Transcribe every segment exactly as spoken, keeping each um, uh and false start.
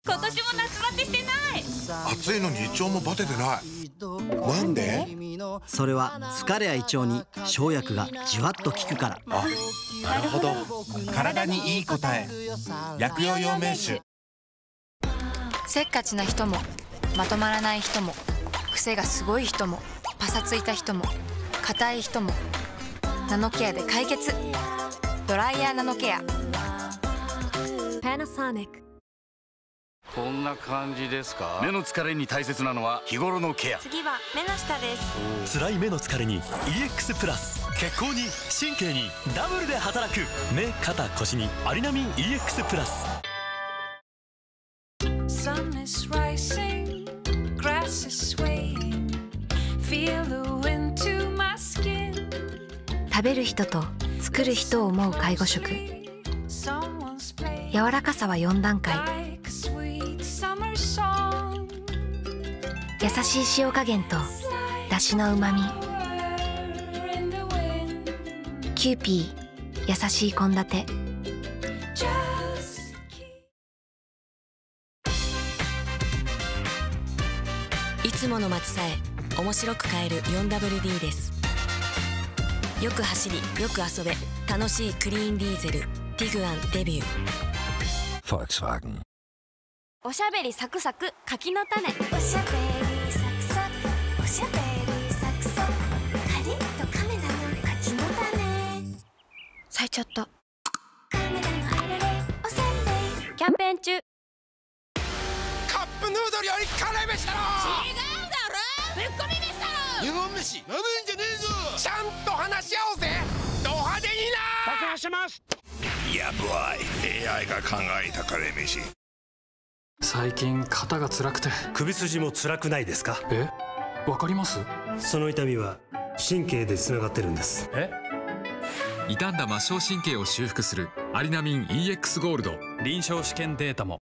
今年も夏バテしてない。 暑いのに胃腸もバテてない。なんで？ それは疲れや胃腸に生薬がじわっと効くから。 あ、なるほど。体にいい答え。薬用養命酒。 せっかちな人もまとまらない人も癖がすごい人もパサついた人も硬い人もナノケアで解決。ドライヤーナノケア。パナソニック。 こんな感じですか？目の疲れに大切なのは日頃のケア。 次は目の下です。 辛い目の疲れに イーエックス プラス。血行に神経にダブルで働く。目肩腰にアリナミン イーエックス プラス。 Sun is rising, grass is swaying, feel the wind to my skin. 食べる人と作る人を思う介護食。柔らかさはよん段階。優しい塩加減とだしのうまみ。キューピー優しい献立。 いつもの街さえ面白く買える フォーダブリューディー です。よく走りよく遊べ楽しいクリーンディーゼルティグアンデビュー。 フォルクスワーゲン。 おしゃべりサクサク柿の種。 おしゃべりサクサクおしゃべりサクサクカリッとカメラの柿の種。 咲いちゃった。 カメラのあられおせんべい。 キャンペーン中。 カップヌードルより辛い飯だろ。 違うだろ、ぶっこみ飯だろ。 日本飯なめんじゃねえぞ。ちゃんと話し合おうぜ。ド派手にな。爆破します。やばい。 エーアイ が考えたカレー飯。 最近肩が辛くて。 首筋も辛くないですか？ え、わかります？ その痛みは神経でつながってるんです。 え？ 傷んだ末梢神経を修復するアリナミン イーエックス ゴールド。 臨床試験データも。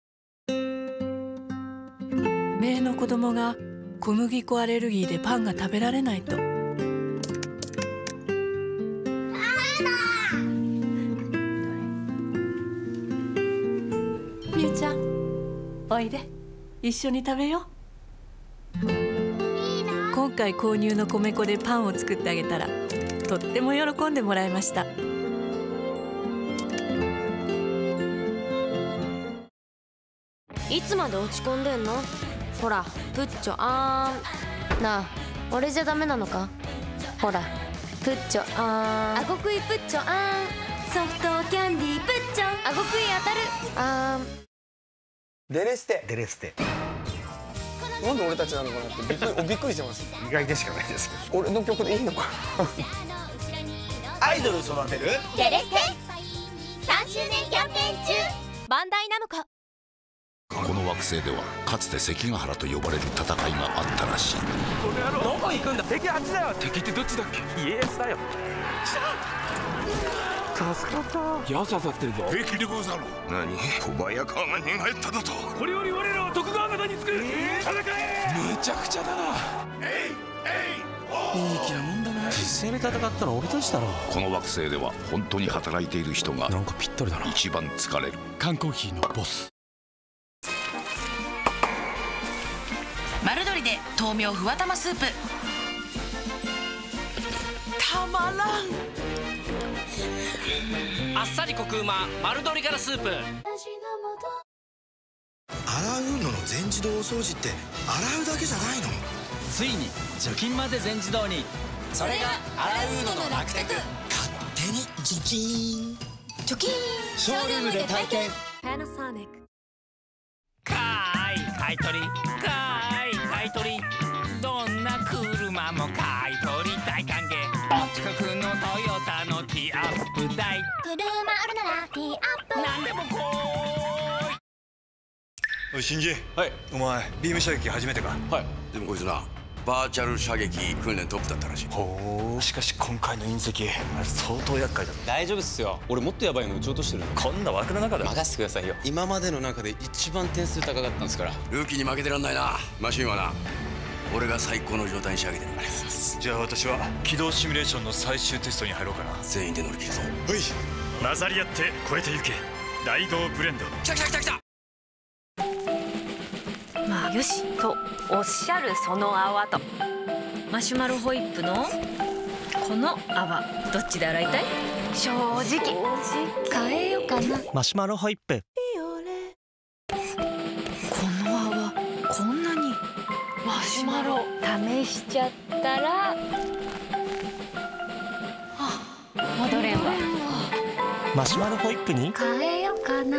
姪の子供が小麦粉アレルギーでパンが食べられないと。みゆちゃん、おいで一緒に食べよう。今回購入の米粉でパンを作ってあげたらとっても喜んでもらいました。 いつまで落ち込んでんの？ほらプッチョあーん。なあ、俺じゃダメなのか？ほらプッチョあーん。あご食いプッチョあーん。ソフトキャンディープッチョあご食い当たるあーん。 デレステ。 デレステ。 なんで俺たちなのかなってびっくりびっくりしてます。 意外でしかないですけど。 俺の曲でいいのか。 アイドル育てるデレステさんしゅうねんキャンペーン中。 バンダイナムコ。 この惑星ではかつて関ヶ原と呼ばれる戦いがあったらしい。 この野郎どこ行くんだ。敵あっちだよ。 敵ってどっちだっけ？ 家康だよ。助かった。 矢刺さってるぞ。 平気でござる。何？小早川が寝返っただと。 これより我らは徳川方につく。戦え。むちゃくちゃだな。 えいえい。 いい気なもんだな。実際に戦ったら俺たちだろ。 この惑星では本当に働いている人がなんかぴったりだな。 一番疲れる。 缶コーヒーのボス。 丸鶏で豆苗ふわ玉スープ。たまらん。 あっさりコクうま丸鶏ガラスープ。 洗うのの全自動お掃除って洗うだけじゃないの？ ついに除菌まで全自動に。それが洗うのの楽テク。 勝手に除菌除菌ショールームで体験。 パナソニック。 かーい買い取りかーい買い取り。どんな車も買い取り大歓迎。お近くのトヨタのティーアップ大。 車あるならティーアップ。 なんでもこーい。 おい新次。はい。お前ビーム射撃初めてか？ はい。でもこいつなバーチャル射撃訓練トップだったらしい。 ほう。しかし今回の隕石あれ相当厄介だ。 大丈夫っすよ。俺もっとヤバいの撃ち落としてる。 こんな枠の中で任せてくださいよ。今までの中で一番点数高かったんですから。 ルーキーに負けてらんないな。マシンはな俺が最高の状態に仕上げてる。ありがとうございます。 じゃあ私は起動シミュレーションの最終テストに入ろうかな。 全員で乗り切るぞ。 ほい。混ざり合って超えてゆけ。大道ブレンド。 来た来た来た来た。 よしとおっしゃるその泡とマシュマロホイップのこの泡どっちで洗いたい？正直変えようかな。 マシュマロホイップ。 この泡こんなに。マシュマロ試しちゃったら戻れんわ。 マシュマロホイップに変えようかな。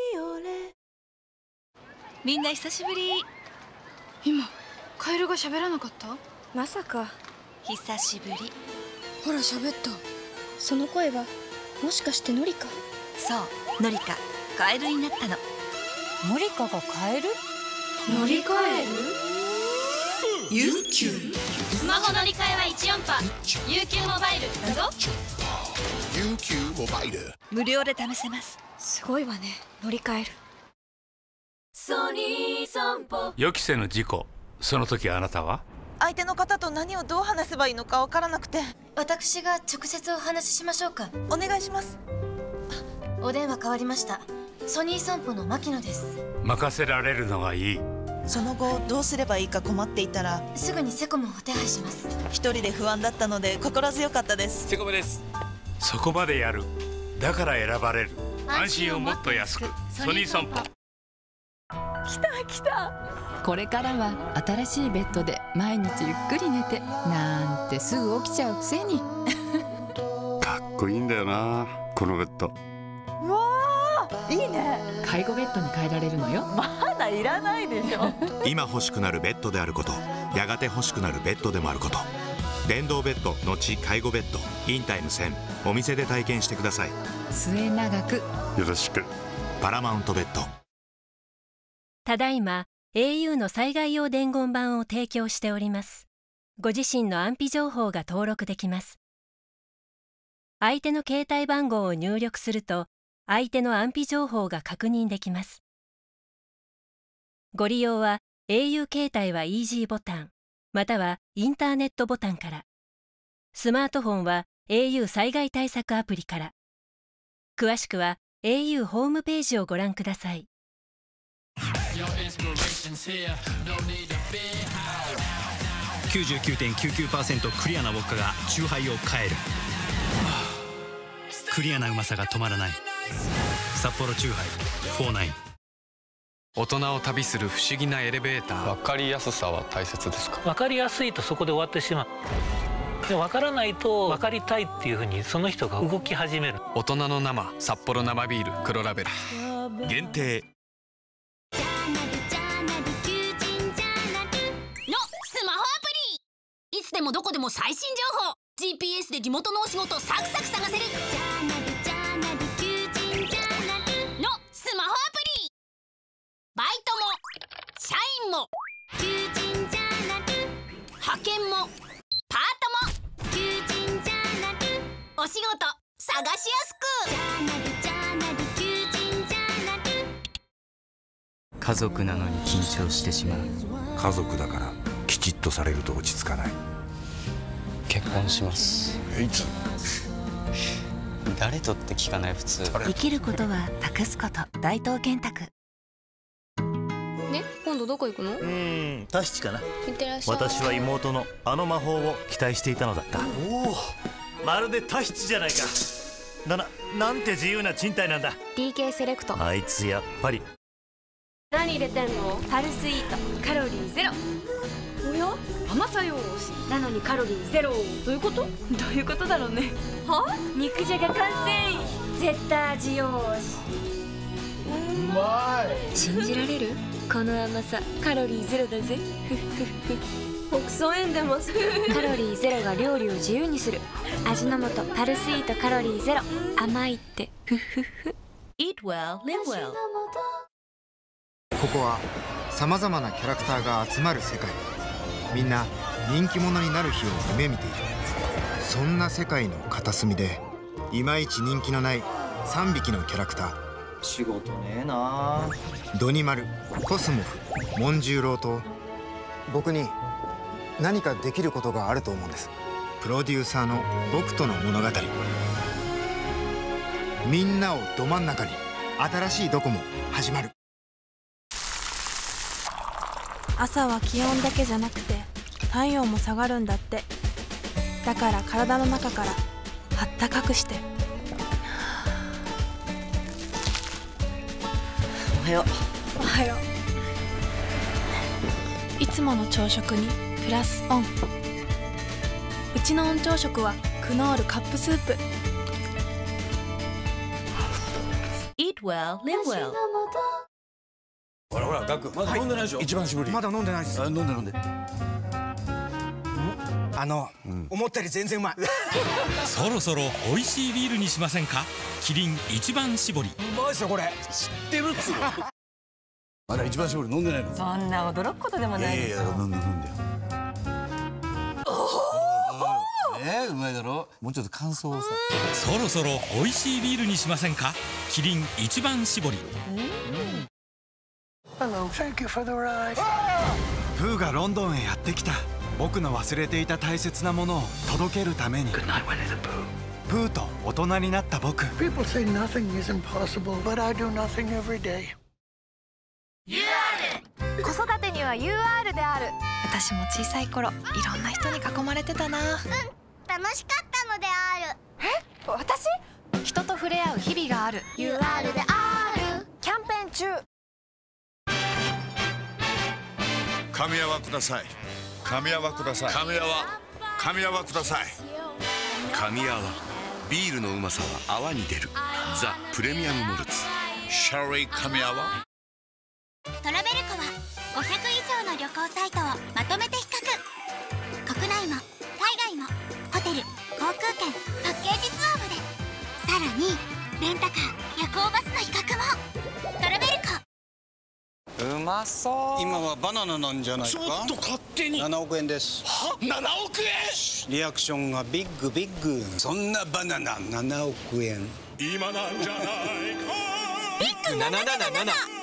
みんな久しぶり。今カエルが喋らなかった？ まさか。 久しぶり。 ほら喋った。その声はもしかしてノリカ？ そうノリカ、カエルになったの。 ノリカがカエル？ 乗り換える？ ユーキュースマホ乗り換えはいち音波 ユーキュー モバイルだぞ。 ユーキュー モバイル無料で試せます。 すごいわね、乗り換える。 ソニー散歩。 予期せぬ事故、その時あなたは？ 相手の方と何をどう話せばいいのかわからなくて。 私が直接お話ししましょうか。 お願いします。 お電話変わりました。ソニー散歩の牧野です。 任せられるのがいい。 その後どうすればいいか困っていたら、 すぐにセコムを手配します。 一人で不安だったので心強かったです。 セコムです。そこまでやる。だから選ばれる。安心をもっと安く。ソニー散歩。 来た来た。これからは新しいベッドで毎日ゆっくり寝てなんてすぐ起きちゃうくせにかっこいいんだよなこのベッド。 うわーいいね。 介護ベッドに変えられるのよ。 まだいらないでしょ。 今欲しくなるベッドであること、やがて欲しくなるベッドでもあること。電動ベッドのち介護ベッドインタイムせん、お店で体験してください。 末永くよろしく。パラマウントベッド。 ただいま エーユー の災害用伝言板を提供しております。ご自身の安否情報が登録できます。相手の携帯番号を入力すると、相手の安否情報が確認できます。ご利用は エーユー 携帯はイージーボタン、またはインターネットボタンから。スマートフォンは エーユー 災害対策アプリから。詳しくは エーユー ホームページをご覧ください。 きゅうじゅうきゅうてんきゅうきゅうパーセント クリアなウォッカがチューハイを変える。クリアなうまさが止まらない札幌チューハイフォーナイン。 大人を旅する不思議なエレベーター。分かりやすさは大切ですか？ 分かりやすいとそこで終わってしまう。で分からないと分かりたいっていうふうにその人が動き始める。 大人の生札幌生ビール黒ラベル限定。 いつでもどこでも最新情報 ジーピーエス で地元のお仕事サクサク探せるのスマホアプリ。バイトも社員も派遣もパートもお仕事探しやすく。家族なのに緊張してしまう。 家族だからきちっとされると落ち着かない。 結婚します。 いつ？ 誰とって聞かない普通。 生きることは託すこと。大東建託。 ね、今度どこ行くの？ うーん、タヒチかな。 いってらっしゃい。 私は妹のあの魔法を期待していたのだった。おお、まるでタヒチじゃないか。なな、なんて自由な賃貸なんだ。 ディーケー セレクト。 あいつやっぱり。 何入れてんの？パルスイート、カロリーゼロ。おや？甘さよしなのにカロリーゼロ。どういうこと？どういうことだろうね。は？肉じゃが完成。絶対味よし。うまい。 信じられる？この甘さカロリーゼロだぜ。 北総園出ます。カロリーゼロが料理を自由にする。味の素パルスイートカロリーゼロ。甘いってふふふ。 Eat well, live well。 ここはさまざまなキャラクターが集まる世界。みんな人気者になる日を夢見ている。そんな世界の片隅でいまいち人気のないさんびきのキャラクター。 仕事ねえな。 ドニマル、コスモフ、モンジューローと僕に何かできることがあると思うんです。プロデューサーの僕との物語。みんなをど真ん中に新しいドコモ始まる。 朝は気温だけじゃなくて体温も下がるんだって。だから体の中からあったかくして。 おはよう。おはよう。いつもの朝食にプラスオン。うちのオン朝食はクノールカップスープ。 Eat well, live well。 ほらほら、ガクまだ飲んでないでしょ。一番搾りまだ飲んでないです。飲んで飲んで。 あの、思ったより全然うまい。 そろそろ美味しいビールにしませんか。キリン一番搾り。 うまいっすよこれ。 知ってるっつうの。まだ一番搾り飲んでないの。 そんな驚くことでもないですよ。 いやいや、飲んで飲んで。えー、うまいだろ。もうちょっと感想をさ。 そろそろ美味しいビールにしませんか。キリン一番搾り。 Hello, thank you for the ride. プーがロンドンへやってきた。僕の忘れていた大切なものを届けるために。Good night, Winnie the Pooh. プーと大人になった僕。People say nothing is impossible, but I do nothing every day. ユーアール。子育てには ユーアール である。私も小さい頃いろんな人に囲まれてたな。うん、 楽しかったのである。 え、私？人と触れ合う日々がある。 ユーアール である。 キャンペーン中。 神泡ください。神泡ください。神泡神泡ください。 神泡、ビールのうまさは泡に出る。ザ・プレミアム・モルツ。 シャリー神泡。 トラベルコはごひゃく以上の旅行サイトをまとめて比較。国内も海外もホテル、航空券、パッケージツアーまで。さらにレンタカー、夜行バスの比較も。トラベルコ。 うまそう。今はバナナなんじゃないか。ちょっと勝手に。ななおくえんです。は？ななおくえん？リアクションがビッグビッグ。そんなバナナななおくえん。 今なんじゃないか。 ビッグなななななな。